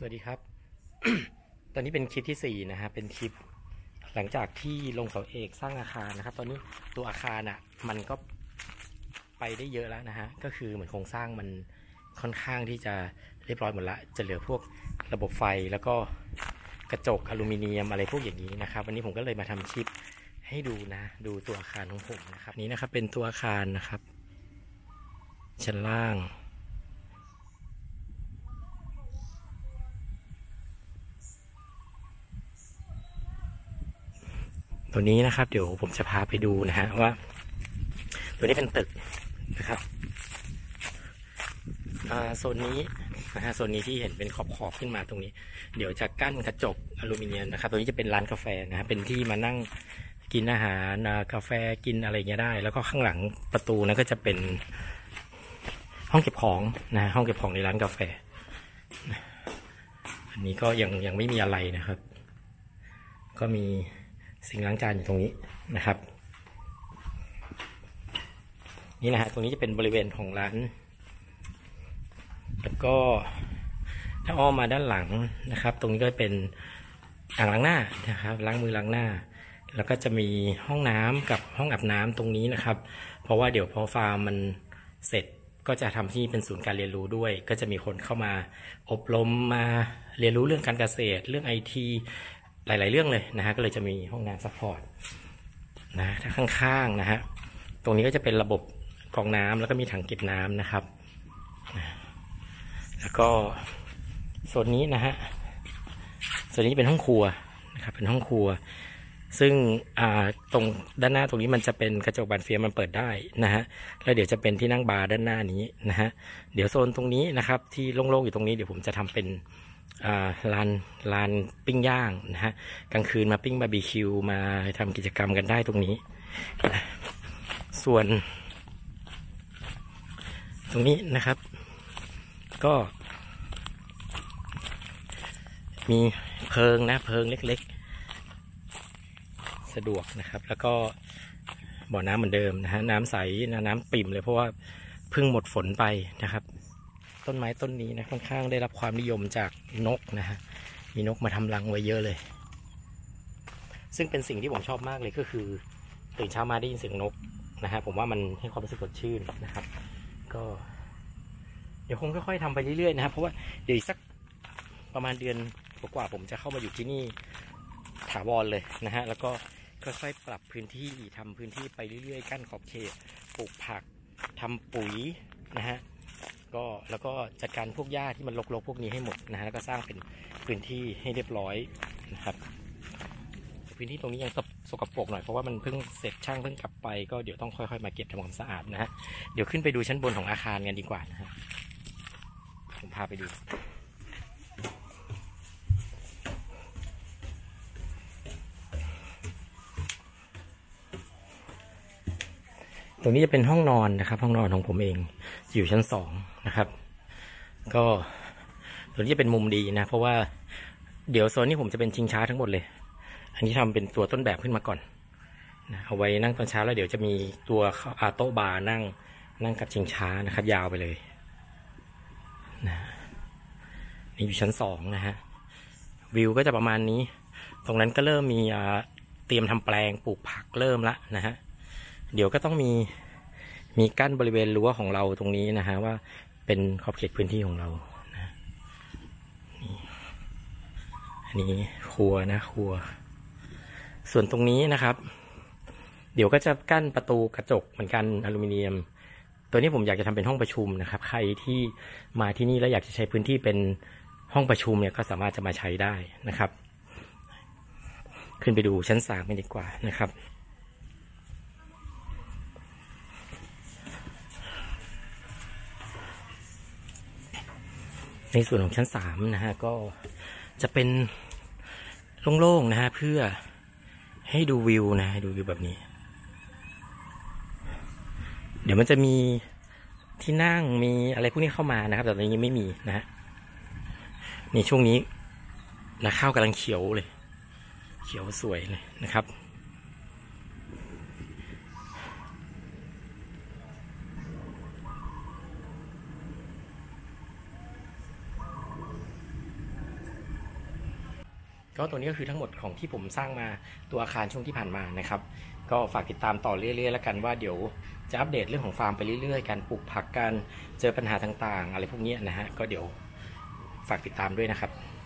วัสดีครับ ตอนนี้เป็นคลิปที่4นะฮะเป็นคลิปหลังจากที่ลงเสาเอกสร้างอาคารนะครับตอนนี้ตัวอาคารอ่ะมันก็ไปได้เยอะแล้วนะฮะก็คือเหมือนโครงสร้างมันค่อนข้างที่จะเรียบร้อยหมดละจะเหลือพวกระบบไฟแล้วก็กระจกอลูมิเนียมอะไรพวกอย่างนี้นะครับวันนี้ผมก็เลยมาทำคลิปให้ดูนะดูตัวอาคารของผมนะครับนี้นะครับเป็นตัวอาคารนะครับชั้นล่างตัวนี้นะครับเดี๋ยวผมจะพาไปดูนะฮะว่าตัวนี้เป็นตึกนะครับโซนนี้นะฮะโซนนี้ที่เห็นเป็นขอบขึ้นมาตรงนี้เดี๋ยวจะกั้นกระจกอลูมิเนียมนะครับตัวนี้จะเป็นร้านกาแฟนะฮะเป็นที่มานั่งกินอาหารกาแฟกินอะไรเงี้ยได้แล้วก็ข้างหลังประตูนั้นก็จะเป็นห้องเก็บของนะห้องเก็บของในร้านกาแฟอันนี้ก็ยังไม่มีอะไรนะครับก็มีซิงค์ล้างจานอยู่ตรงนี้นะครับนี่นะฮะตรงนี้จะเป็นบริเวณของร้านแล้วก็ถ้าอ้อมมาด้านหลังนะครับตรงนี้ก็เป็นอ่างล้างหน้านะครับล้างมือล้างหน้าแล้วก็จะมีห้องน้ำกับห้องอาบน้ำตรงนี้นะครับเพราะว่าเดี๋ยวพอฟาร์มมันเสร็จก็จะทำที่เป็นศูนย์การเรียนรู้ด้วยก็จะมีคนเข้ามาอบรมมาเรียนรู้เรื่องการเกษตรเรื่อง ITหลายๆเรื่องเลยนะฮะก็เลยจะมีห้องน้ำซัพพอร์ตนะถ้าข้างๆนะฮะตรงนี้ก็จะเป็นระบบกรองน้ำแล้วก็มีถังเก็บน้ำนะครับแล้วก็โซนนี้นะฮะโซนนี้เป็นห้องครัวนะครับเป็นห้องครัวซึ่งตรงด้านหน้าตรงนี้มันจะเป็นกระจกบานเฟียมมันเปิดได้นะฮะแล้วเดี๋ยวจะเป็นที่นั่งบาร์ด้านหน้านี้นะฮะเดี๋ยวโซนตรงนี้นะครับที่โล่งๆอยู่ตรงนี้เดี๋ยวผมจะทำเป็นลานปิ้งย่างนะฮะกลางคืนมาปิ้งบาร์บีคิวมาทำกิจกรรมกันได้ตรงนี้ส่วนตรงนี้นะครับก็มีเพิงเล็กๆสะดวกนะครับแล้วก็บ่อน้ำเหมือนเดิมนะฮะน้ำใสน้ำปิ่มเลยเพราะว่าเพิ่งหมดฝนไปนะครับต้นไม้ต้นนี้นะค่อนข้างได้รับความนิยมจากนกนะฮะมีนกมาทำรังไว้เยอะเลยซึ่งเป็นสิ่งที่ผมชอบมากเลยก็คือตื่นเช้ามาได้ยินเสียงนกนะฮะผมว่ามันให้ความรู้สึกสดชื่นนะครับก็เดี๋ยวคงค่อยๆทำไปเรื่อยๆนะครับเพราะว่าเดี๋ยวอีกสักประมาณเดือนกว่าผมจะเข้ามาอยู่ที่นี่ถาวรเลยนะฮะแล้วก็ค่อยๆปรับพื้นที่ทำพื้นที่ไปเรื่อยๆกั้นขอบเขตปลูกผักทำปุ๋ยนะฮะก็แล้วก็จัดการพวกหญ้าที่มันรกๆพวกนี้ให้หมดนะฮะแล้วก็สร้างเป็นพื้นที่ให้เรียบร้อยนะครับพื้นที่ตรงนี้ยังสกปรกหน่อยเพราะว่ามันเพิ่งเสร็จช่างเพิ่งกลับไปก็เดี๋ยวต้องค่อยๆมาเก็บทำความสะอาดนะฮะเดี๋ยวขึ้นไปดูชั้นบนของอาคารกันดีกว่านะฮะผมพาไปดูตรงนี้จะเป็นห้องนอนนะครับห้องนอนของผมเองอยู่ชั้น2นะครับก็ตรงนี้จะเป็นมุมดีนะเพราะว่าเดี๋ยวโซนนี้ผมจะเป็นชิงช้าทั้งหมดเลยอันนี้ทำเป็นตัวต้นแบบขึ้นมาก่อนนะเอาไว้นั่งตอนเช้าแล้วเดี๋ยวจะมีตัวโต๊ะบาร์นั่งกับชิงช้านะครับยาวไปเลยนะนี่อยู่ชั้น2นะฮะวิวก็จะประมาณนี้ตรงนั้นก็เริ่มมีเตรียมทำแปลงปลูกผักเริ่มละนะฮะเดี๋ยวก็ต้องมีกั้นบริเวณรั้วของเราตรงนี้นะฮะว่าเป็นขอบเขตพื้นที่ของเรานะนี่อันนี้ครัวนะครัวส่วนตรงนี้นะครับเดี๋ยวก็จะกั้นประตูกระจกเหมือนกันอลูมิเนียมตัวนี้ผมอยากจะทำเป็นห้องประชุมนะครับใครที่มาที่นี่แล้วอยากจะใช้พื้นที่เป็นห้องประชุมเนี่ยก็สามารถจะมาใช้ได้นะครับขึ้นไปดูชั้น3กันดีกว่านะครับในส่วนของชั้น3นะฮะก็จะเป็นโล่งๆนะฮะเพื่อให้ดูวิวนะดูวิวแบบนี้เดี๋ยวมันจะมีที่นั่งมีอะไรพวกนี้เข้ามานะครับแต่ตอนนี้ยังไม่มีนะฮะนี่ช่วงนี้นะข้าวกำลังเขียวเลยเขียวสวยเลยนะครับก็ตัวนี้ก็คือทั้งหมดของที่ผมสร้างมาตัวอาคารช่วงที่ผ่านมานะครับก็ฝากติดตามต่อเรื่อยๆแล้วกันว่าเดี๋ยวจะอัปเดตเรื่องของฟาร์มไปเรื่อยๆการปลูกผักการเจอปัญหาต่างๆอะไรพวกนี้นะฮะก็เดี๋ยวฝากติดตามด้วยนะครับ